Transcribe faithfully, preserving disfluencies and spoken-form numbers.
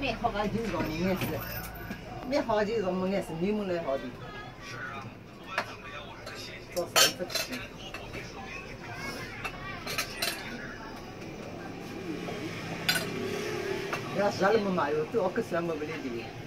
蛮好个就是从人眼是，蛮好就是从门眼是面目来好的。做啥子去？要啥了么嘛？有多少个什么不来的？